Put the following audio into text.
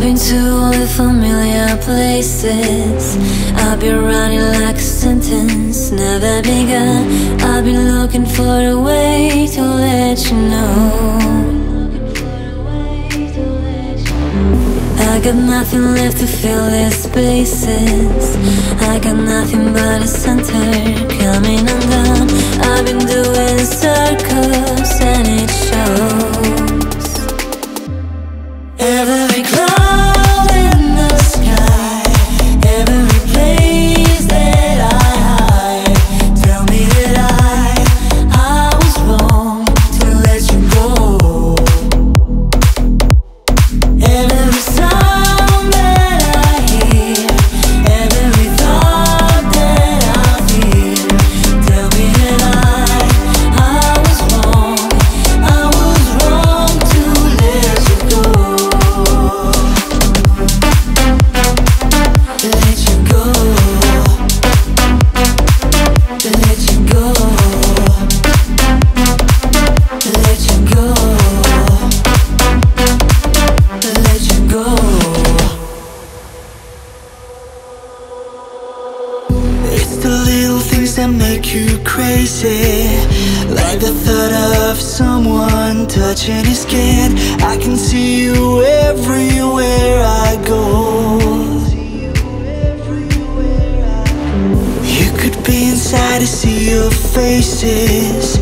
been to all the familiar places. I've been running like a sentence never begun. I've been looking for a way to let you know I got nothing left to fill these spaces. I got nothing but a center coming undone. I've been doing circles and it shows. Every cloud in the sky, every place that I hide, tell me that I was wrong to let you go. Every sound that I hear, every thought that I feel, tell me that I was wrong to let you go. Let you go. Let you go. Let you go. Let you go. It's the little things that make you crazy, like the thought of someone touching your skin. I can see you everywhere I go. You could be inside to see your faces.